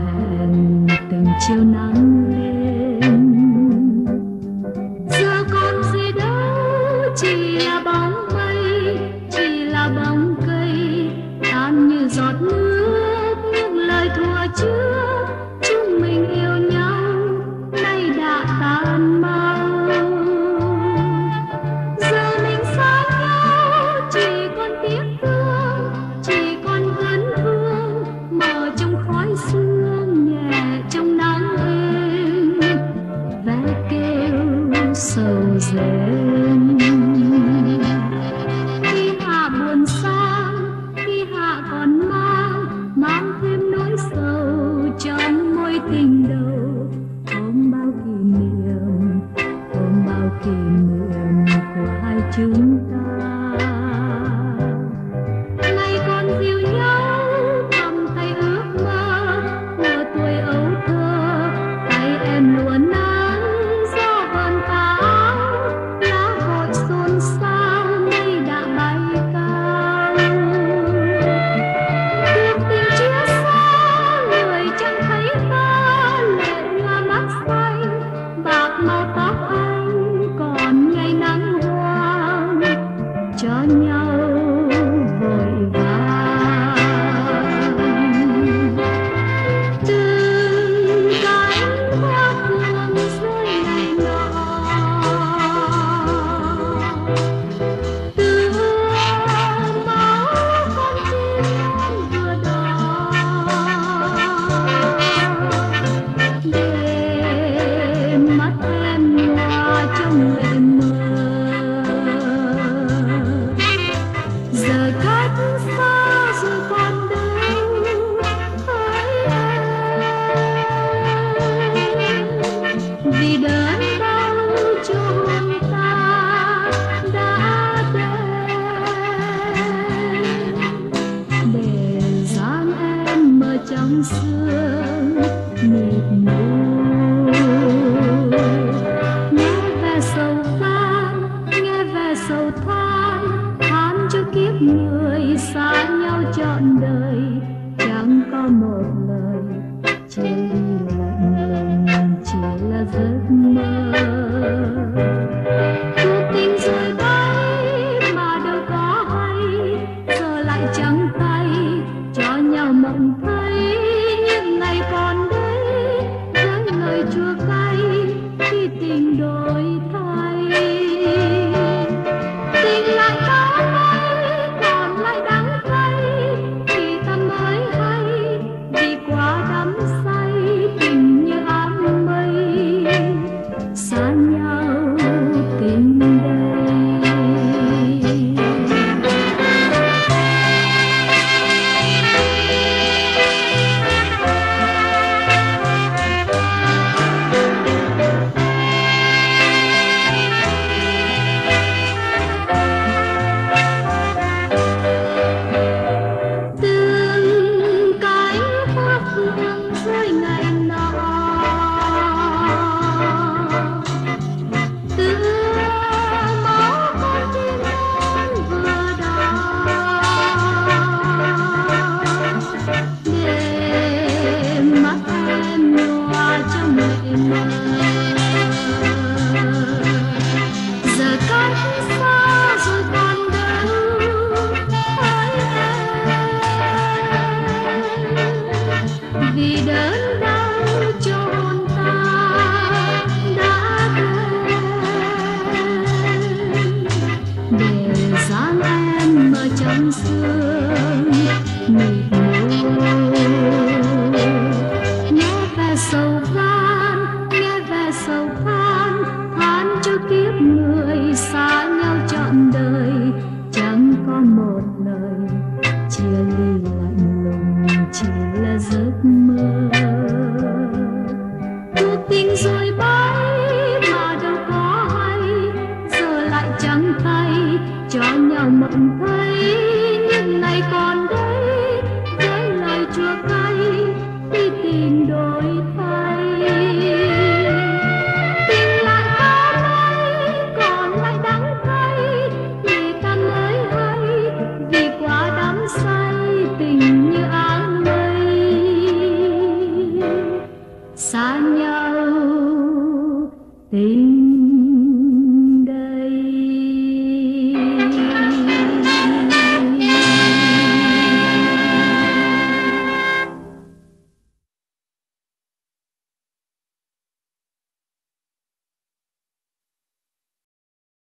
hẹn từng chiều nắng lên. Giờ còn gì đâu, chỉ là bóng mây, chỉ là bóng cây tan như giọt nước. Những lời thuở trước chúng mình yêu nhau nay đã tan mau. Giờ mình xa nhau, chỉ còn tiếc thương, chỉ còn vấn vương mờ trong khói sương, nhẹ trong nắng êm, ve kêu sầu rền. Khi hạ buồn xa, khi hạ còn mang thêm nỗi sầu trong mối tình đầu. Ôm bao kỷ niệm, ôm bao kỷ niệm của hai chúng ta. Ngày còn dìu nhau cầm tay ước mơ của tuổi ấu thơ, tay em lụa nắng gió vần tà áo, lá vội xôn xao mây đã bay cao. Cuộc tình chia xa người chẳng thấy ta, lệ nhòa mắt xanh bạc màu tóc anh còn ngày nắng hoang cho nhau vội vàng. Từng cánh hoa phương rơi ngày nọ, từ máu con tim em vừa đỏ, để mắt em nhòa trong lệ mơ. Giờ cách xa rồi còn đâu hỡi em, vì đớn đau cho hồn ta đã đến, để dáng em mơ trong sương mịt mù. Nghe về sầu than, nghe về sầu than, than cho kiếp người xa nhau trọn đời. Chẳng có một lời chia ly lạnh lùng, chỉ là giấc mơ. Cuộc tình rồi bay mà đâu có hay, giờ lại trắng tay cho nhau mộng thấy. Những ngày còn đây với lời chua cay khi tình đổi thay. Tình lại có mấy còn lại đắng cay, thì ta mới hay đi qua đắm say. Tình như áng mây xa nhau tình đây. Từng cánh hoa phương rơi ngày nọ, từ máu con tim em vừa đỏ, để mắt em nhòa trong lệ mơ. Giờ cách xa rồi còn đâu hỡi em, vì đớn đau cho hồn ta đã đến, để dáng em mơ trong sương mịt mù. Nghe về sầu than, nghe về sầu than, than cho kiếp người xa nhau trọn đời. Chẳng có một lời chia ly lạnh lùng, chỉ là giấc mơ. Cuộc tình rồi bay mà đâu có hay, giờ lại trắng tay cho nhau mộng thấy. Những ngày còn đây với lời chua cay